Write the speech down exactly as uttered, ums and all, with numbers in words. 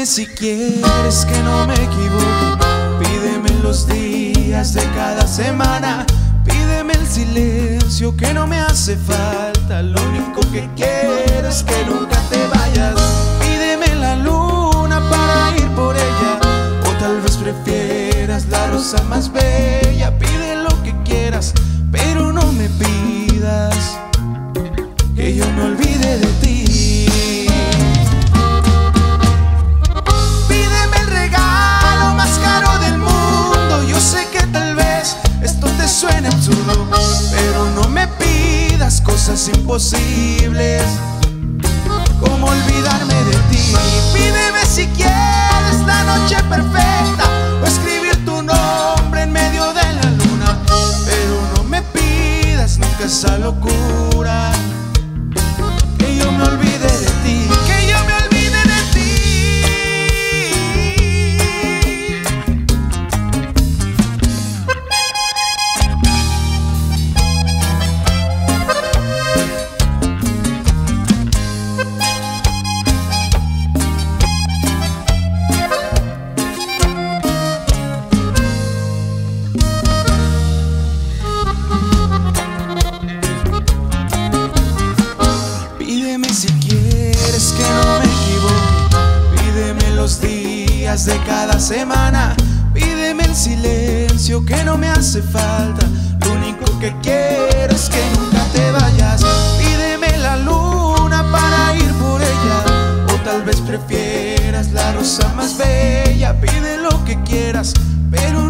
si quieres que no me equivoque, pídeme los días de cada semana, pídeme el silencio que no me hace falta. Lo único que quiero es que nunca te vayas. Pídeme la luna para ir por ella, o tal vez prefieras la rosa más bella. Pide lo que quieras, pero no me pidas que yo me olvide de ti. Pídeme el regalo más caro del mundo. Yo sé que tal vez esto te suene absurdo, pero no me pidas cosas imposibles como olvidarme de ti. Pídeme si quieres la noche perfecta, o escribir tu nombre en medio de la luna, pero no me pidas nunca esa locura, que yo me olvide de ti, que yo me olvide de ti. Pídeme si quieres que no me equivoque, pídeme los días de cada semana, pídeme el silencio que no me hace falta. Lo único que quiero es que nunca te vayas. Pídeme la luna para ir por ella, o tal vez prefieras la rosa más bella. Pide lo que quieras, pero